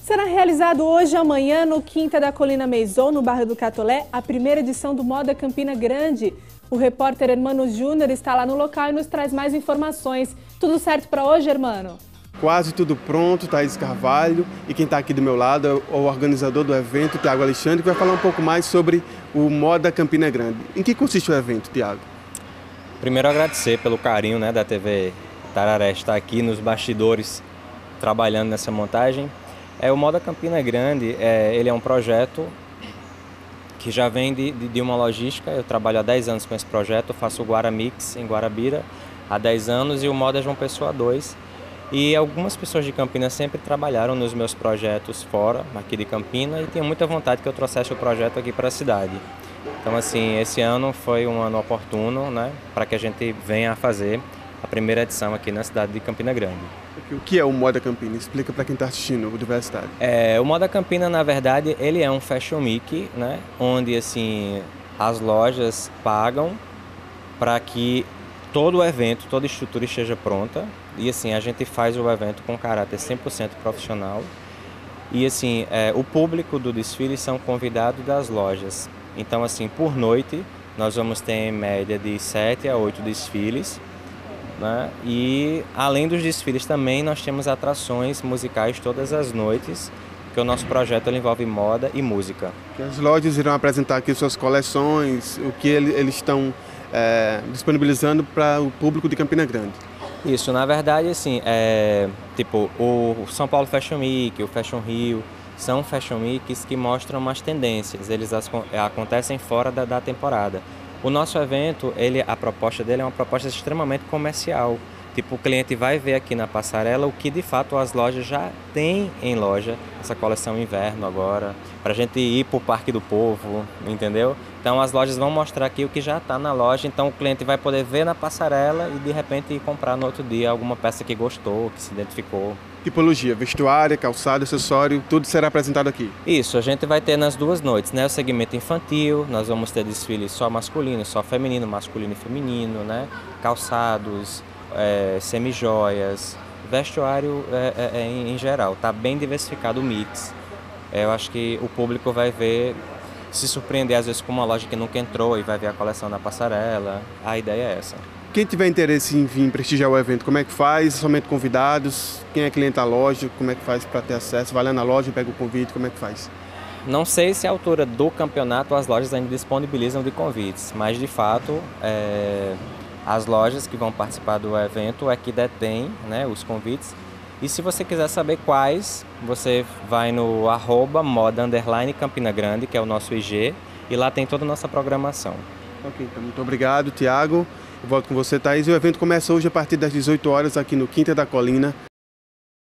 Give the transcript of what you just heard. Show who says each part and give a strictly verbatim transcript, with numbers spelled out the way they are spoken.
Speaker 1: Será realizado hoje e amanhã no Quinta da Colina Maison, no bairro do Catolé, a primeira edição do Moda Campina Grande. O repórter Hermano Júnior está lá no local e nos traz mais informações. Tudo certo para hoje, Hermano?
Speaker 2: Quase tudo pronto, Thaís Carvalho, e quem está aqui do meu lado é o organizador do evento, Tiago Alexandre, que vai falar um pouco mais sobre o Moda Campina Grande. Em que consiste o evento, Tiago?
Speaker 3: Primeiro agradecer pelo carinho, né, da T V Tararé estar aqui nos bastidores trabalhando nessa montagem. É, o Moda Campina Grande, é, ele é um projeto que já vem de, de, de uma logística. Eu trabalho há dez anos com esse projeto, eu faço o Guaramix em Guarabira há dez anos e o Moda João Pessoa dois. E algumas pessoas de Campinas sempre trabalharam nos meus projetos fora, aqui de Campinas, e tenho muita vontade que eu trouxesse o projeto aqui para a cidade. Então, assim, esse ano foi um ano oportuno, né, para que a gente venha a fazer a primeira edição aqui na cidade de Campina Grande.
Speaker 2: O que é o Moda Campina? Explica para quem está assistindo o Diversidade.
Speaker 3: É, o Moda Campina, na verdade, ele é um Fashion Week, né, onde, assim, as lojas pagam para que todo o evento, toda a estrutura esteja pronta. E assim, a gente faz o evento com caráter cem por cento profissional. E assim, é, o público do desfile são convidados das lojas. Então assim, por noite, nós vamos ter em média de sete a oito desfiles. Né? E além dos desfiles também, nós temos atrações musicais todas as noites, porque o nosso projeto ele envolve moda e música.
Speaker 2: As lojas irão apresentar aqui suas coleções, o que eles estão é, disponibilizando para o público de Campina Grande.
Speaker 3: Isso, na verdade, assim, é, tipo, o São Paulo Fashion Week, o Fashion Rio, são Fashion Weeks que mostram umas tendências, eles as, acontecem fora da, da temporada. O nosso evento, ele, a proposta dele é uma proposta extremamente comercial. Tipo, o cliente vai ver aqui na passarela o que de fato as lojas já têm em loja, essa coleção inverno agora, para a gente ir para o Parque do Povo, entendeu? Então as lojas vão mostrar aqui o que já está na loja, então o cliente vai poder ver na passarela e de repente ir comprar no outro dia alguma peça que gostou, que se identificou.
Speaker 2: Tipologia, vestuário, calçado, acessório, tudo será apresentado aqui?
Speaker 3: Isso, a gente vai ter nas duas noites, né? O segmento infantil, nós vamos ter desfile só masculino, só feminino, masculino e feminino, né? Calçados, É, semi-joias, vestuário é, é, é, em geral, está bem diversificado o mix. É, eu acho que o público vai ver, se surpreender às vezes com uma loja que nunca entrou e vai ver a coleção na passarela. A ideia é essa.
Speaker 2: Quem tiver interesse em vir prestigiar o evento, como é que faz? Somente convidados? Quem é cliente da loja? Como é que faz para ter acesso? Vai lá na loja, pega o convite, como é que faz?
Speaker 3: Não sei se à altura do campeonato as lojas ainda disponibilizam de convites, mas de fato é... as lojas que vão participar do evento é que detém, né, os convites. E se você quiser saber quais, você vai no arroba moda underline Campina Grande, que é o nosso I G, e lá tem toda a nossa programação.
Speaker 2: Ok, então muito obrigado, Tiago. Eu volto com você, Thaís. E o evento começa hoje a partir das dezoito horas aqui no Quinta da Colina.